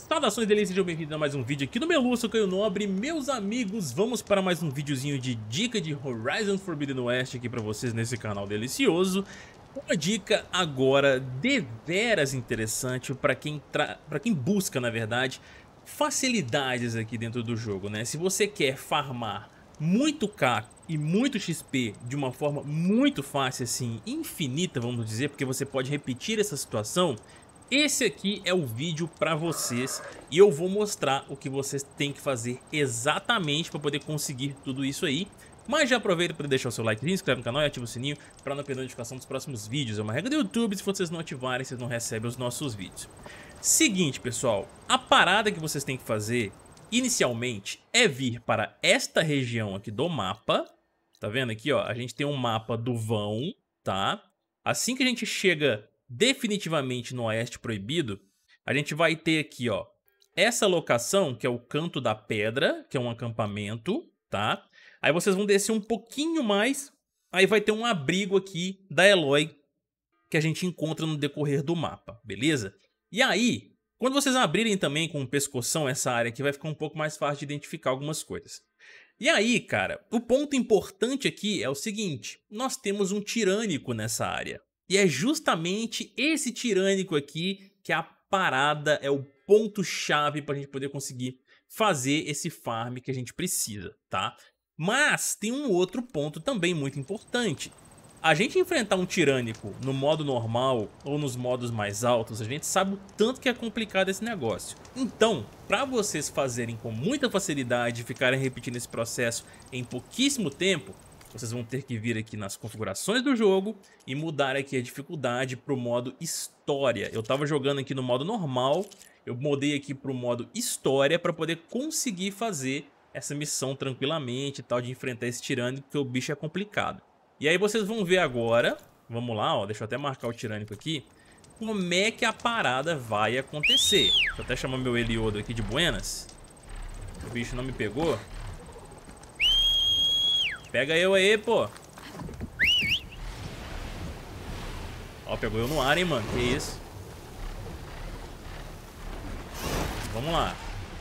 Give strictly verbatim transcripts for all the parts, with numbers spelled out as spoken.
Saudações delícias, sejam bem-vindos a mais um vídeo aqui no Melu, sou Caio Nobre. Meus amigos, vamos para mais um videozinho de dica de Horizon Forbidden West aqui pra vocês nesse canal delicioso. Uma dica agora deveras interessante para quem, tra... para quem busca, na verdade, facilidades aqui dentro do jogo, né? Se você quer farmar muito K e muito X P de uma forma muito fácil, assim, infinita, vamos dizer, porque você pode repetir essa situação, esse aqui é o vídeo para vocês e eu vou mostrar o que vocês têm que fazer exatamente para poder conseguir tudo isso aí. Mas já aproveita para deixar o seu like, se inscreve no canal e ativa o sininho para não perder a notificação dos próximos vídeos. É uma regra do YouTube, se vocês não ativarem, vocês não recebem os nossos vídeos. Seguinte, pessoal, a parada que vocês têm que fazer inicialmente é vir para esta região aqui do mapa. Tá vendo aqui, ó? A gente tem um mapa do vão, tá? Assim que a gente chega definitivamente no Oeste Proibido, a gente vai ter aqui, ó, essa locação que é o Canto da Pedra, que é um acampamento, tá? Aí vocês vão descer um pouquinho mais, aí vai ter um abrigo aqui da Eloy que a gente encontra no decorrer do mapa, beleza? E aí, quando vocês abrirem também com o pescoção essa área aqui, vai ficar um pouco mais fácil de identificar algumas coisas. E aí, cara, o ponto importante aqui é o seguinte, nós temos um tirânico nessa área. E é justamente esse tirânico aqui que é a parada, é o ponto-chave para a gente poder conseguir fazer esse farm que a gente precisa, tá? Mas tem um outro ponto também muito importante. A gente enfrentar um tirânico no modo normal ou nos modos mais altos, a gente sabe o tanto que é complicado esse negócio. Então, para vocês fazerem com muita facilidade e ficarem repetindo esse processo em pouquíssimo tempo, vocês vão ter que vir aqui nas configurações do jogo e mudar aqui a dificuldade para o modo História. Eu estava jogando aqui no modo normal, eu mudei aqui para o modo História para poder conseguir fazer essa missão tranquilamente e tal, de enfrentar esse tirânico, porque o bicho é complicado. E aí vocês vão ver agora, vamos lá, ó, deixa eu até marcar o tirânico aqui, como é que a parada vai acontecer. Deixa eu até chamar meu Heliodo aqui de buenas. O bicho não me pegou. Pega eu aí, pô. Ó, pegou eu no ar, hein, mano. Que isso. Vamos lá.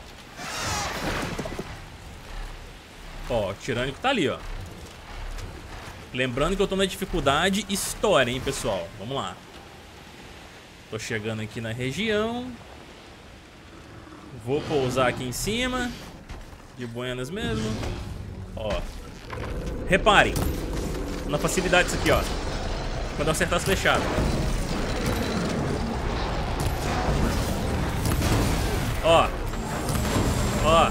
Ó, o tirânico tá ali, ó. Lembrando que eu tô na dificuldade História, hein, pessoal. Vamos lá. Tô chegando aqui na região. Vou pousar aqui em cima. De buenas mesmo. Ó. Reparem na facilidade disso aqui, ó. Quando eu acertar as flechadas. Ó. Ó.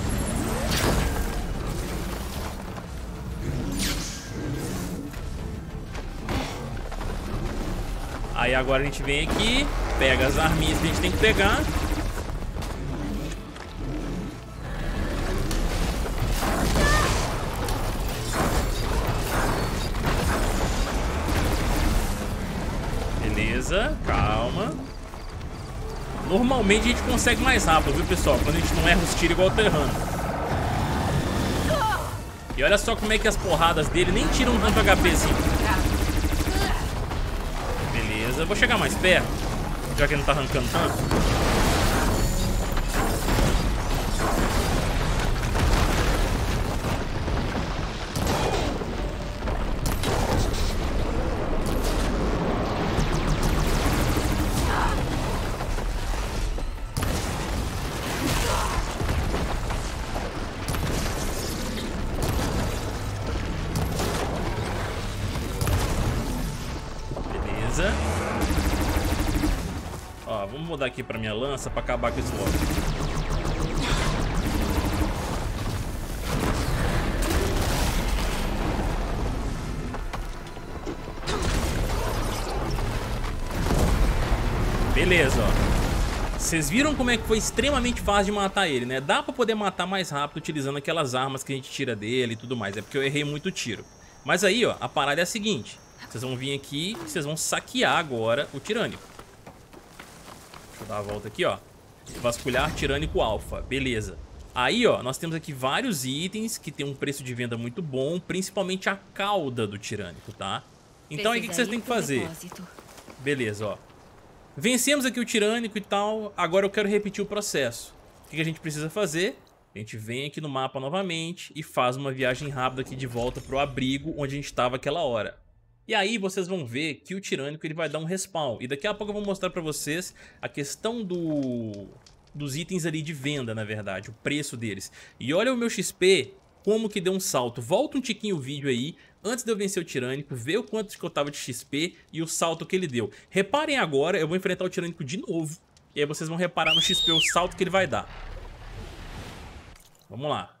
Aí agora a gente vem aqui, pega as arminhas que a gente tem que pegar. Beleza, calma. Normalmente a gente consegue mais rápido, viu, pessoal? Quando a gente não erra os tiros igual o Terrano. E olha só como é que as porradas dele nem tiram tanto H P assim. Beleza, vou chegar mais perto, já que ele não tá arrancando tanto. Ó, vamos mudar aqui pra minha lança pra acabar com esse logo. Beleza, ó. Vocês viram como é que foi extremamente fácil de matar ele, né? Dá pra poder matar mais rápido utilizando aquelas armas que a gente tira dele e tudo mais. É porque eu errei muito tiro. Mas aí, ó, a parada é a seguinte. Vocês vão vir aqui e vocês vão saquear agora o tirânico. Deixa eu dar a volta aqui, ó. Vasculhar tirânico alfa, beleza. Aí, ó, nós temos aqui vários itens que tem um preço de venda muito bom, principalmente a cauda do tirânico, tá? Então aí o que, que vocês têm que fazer? Beleza, ó. Vencemos aqui o tirânico e tal. Agora eu quero repetir o processo. O que a gente precisa fazer? A gente vem aqui no mapa novamente e faz uma viagem rápida aqui de volta pro abrigo onde a gente estava aquela hora. E aí vocês vão ver que o tirânico ele vai dar um respawn. E daqui a pouco eu vou mostrar pra vocês a questão do... dos itens ali de venda, na verdade. O preço deles. E olha o meu X P, como que deu um salto. Volta um tiquinho o vídeo aí, antes de eu vencer o tirânico, ver o quanto que eu tava de X P e o salto que ele deu. Reparem agora, eu vou enfrentar o tirânico de novo. E aí vocês vão reparar no X P o salto que ele vai dar. Vamos lá.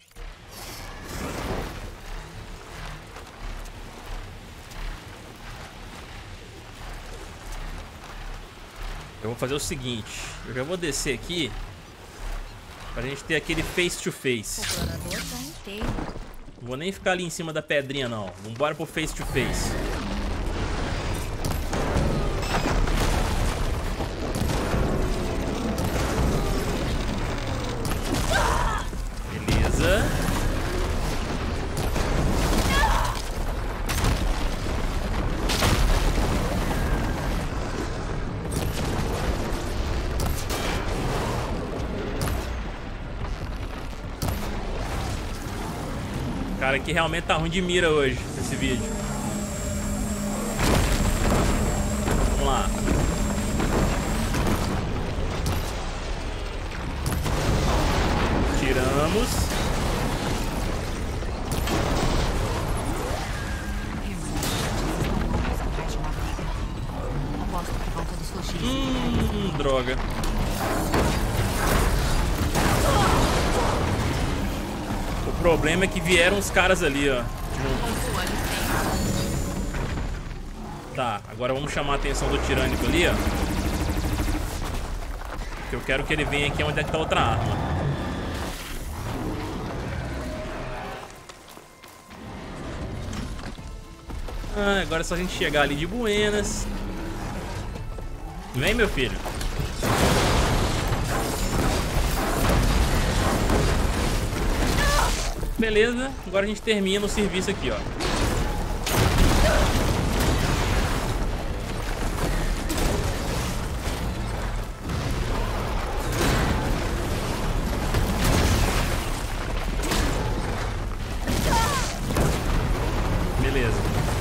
Eu vou fazer o seguinte, eu já vou descer aqui pra gente ter aquele face to face. Não vou nem ficar ali em cima da pedrinha não. Vambora pro face to face. Beleza. Cara, que realmente tá ruim de mira hoje, esse vídeo. Vamos lá. Tiramos. Hum, droga. O problema é que vieram os caras ali, ó. Tá, agora vamos chamar a atenção do tirânico ali, ó. Porque eu quero que ele venha aqui onde é que tá outra arma. Ah, agora é só a gente chegar ali de buenas. Vem, meu filho. Beleza, agora a gente termina o serviço aqui, ó. Beleza.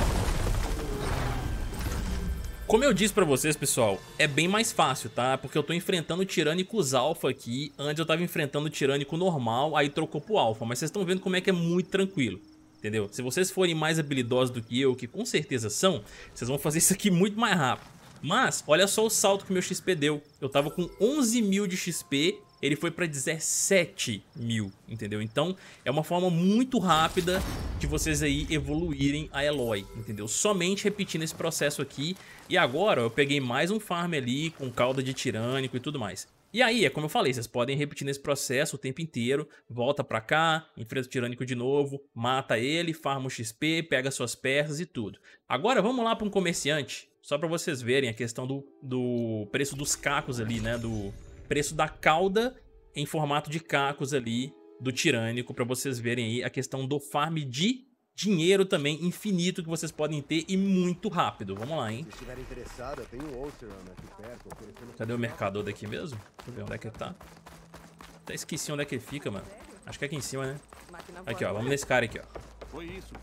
Como eu disse pra vocês, pessoal, é bem mais fácil, tá? Porque eu tô enfrentando tirânicos alfa aqui. Antes eu tava enfrentando o tirânico normal, aí trocou pro alfa. Mas vocês estão vendo como é que é muito tranquilo, entendeu? Se vocês forem mais habilidosos do que eu, que com certeza são, vocês vão fazer isso aqui muito mais rápido. Mas, olha só o salto que meu X P deu. Eu tava com onze mil de X P, ele foi pra dezessete mil, entendeu? Então, é uma forma muito rápida de vocês aí evoluírem a Eloy, entendeu? Somente repetindo esse processo aqui. E agora, ó, eu peguei mais um farm ali, com cauda de tirânico e tudo mais. E aí, é como eu falei, vocês podem repetir nesse processo o tempo inteiro. Volta pra cá, enfrenta o tirânico de novo, mata ele, farma o X P, pega suas peças e tudo. Agora, vamos lá pra um comerciante. Só pra vocês verem a questão do, do preço dos cacos ali, né? Do preço da cauda em formato de cacos ali do tirânico. Pra vocês verem aí a questão do farm de dinheiro também infinito que vocês podem ter e muito rápido. Vamos lá, hein? Cadê o mercador daqui mesmo? Deixa eu ver onde é que ele tá. Até esqueci onde é que ele fica, mano. Acho que é aqui em cima, né? Aqui, ó. Vamos nesse cara aqui, ó.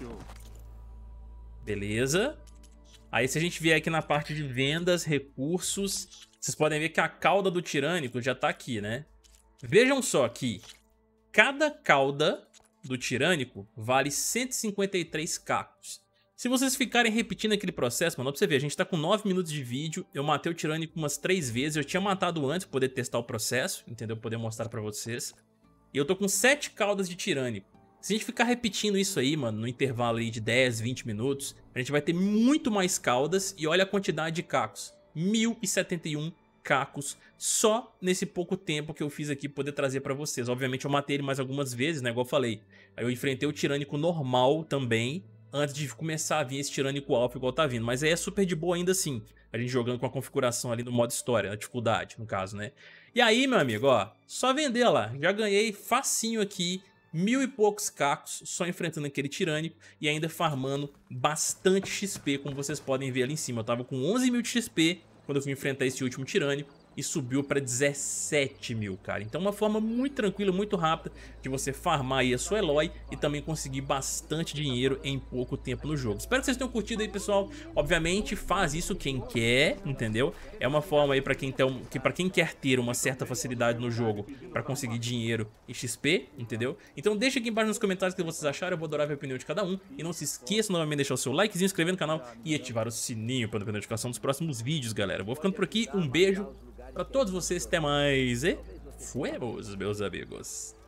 Beleza. Aí se a gente vier aqui na parte de vendas, recursos, vocês podem ver que a cauda do tirânico já tá aqui, né? Vejam só que cada cauda do tirânico vale cento e cinquenta e três cacos. Se vocês ficarem repetindo aquele processo, mano, pra você ver, a gente tá com nove minutos de vídeo, eu matei o tirânico umas três vezes, eu tinha matado antes pra poder testar o processo, entendeu? Poder mostrar pra vocês. E eu tô com sete caudas de tirânico. Se a gente ficar repetindo isso aí, mano, no intervalo aí de dez, vinte minutos, a gente vai ter muito mais caudas e olha a quantidade de cacos. mil e setenta e um cacos só nesse pouco tempo que eu fiz aqui poder trazer pra vocês. Obviamente eu matei ele mais algumas vezes, né, igual eu falei. Aí eu enfrentei o tirânico normal também, antes de começar a vir esse tirânico alfa igual tá vindo. Mas aí é super de boa ainda assim, a gente jogando com a configuração ali no modo história, na dificuldade, no caso, né. E aí, meu amigo, ó, só vender lá. Já ganhei facinho aqui mil e poucos cacos só enfrentando aquele tirânico e ainda farmando bastante X P, como vocês podem ver ali em cima. Eu tava com onze mil de X P quando eu fui enfrentar esse último tirânio, e subiu para dezessete mil, cara. Então uma forma muito tranquila, muito rápida de você farmar aí a sua Eloy e também conseguir bastante dinheiro em pouco tempo no jogo. Espero que vocês tenham curtido aí, pessoal. Obviamente faz isso quem quer, entendeu? É uma forma aí para quem, tem, que para quem quer ter uma certa facilidade no jogo para conseguir dinheiro e X P, entendeu? Então deixa aqui embaixo nos comentários o que vocês acharam, eu vou adorar ver a opinião de cada um. E não se esqueça novamente de deixar o seu likezinho, inscrever no canal e ativar o sininho para não perder a notificação dos próximos vídeos, galera. Vou ficando por aqui, um beijo pra todos vocês, até mais e fuemos, meus amigos.